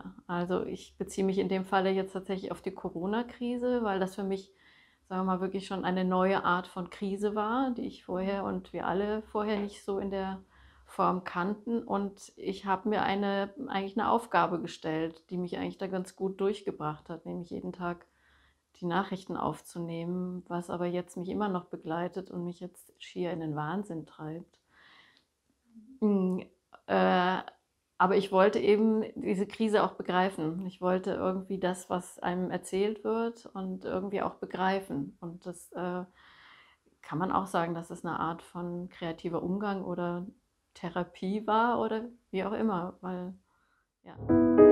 Ja, also ich beziehe mich in dem Falle jetzt tatsächlich auf die Corona-Krise, weil das für mich, sagen wir mal, wirklich schon eine neue Art von Krise war, die ich vorher und wir alle vorher nicht so in der Form kannten. Und ich habe mir eigentlich eine Aufgabe gestellt, die mich eigentlich da ganz gut durchgebracht hat, nämlich jeden Tag die Nachrichten aufzunehmen, was aber jetzt mich immer noch begleitet und mich jetzt schier in den Wahnsinn treibt. Hm, äh, aber ich wollte eben diese Krise auch begreifen. Ich wollte irgendwie das, was einem erzählt wird, und irgendwie auch begreifen. Und das kann man auch sagen, dass es eine Art von kreativer Umgang oder Therapie war oder wie auch immer, weil ja.